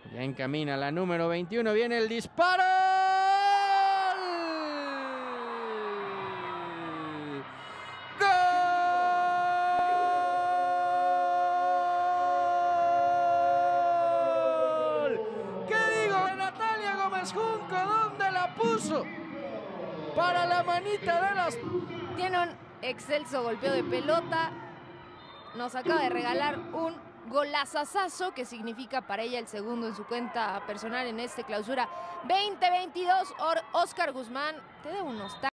Ya encamina la número 21, viene el disparo. ¡Gol! ¿Qué digo de Natalia Gómez Junco? ¿Dónde la puso? Para la manita de las... Tiene un excelso golpeo de pelota. Nos acaba de regalar un golazazazo que significa para ella el segundo en su cuenta personal en este clausura 2022. Oscar Guzmán, te debo unos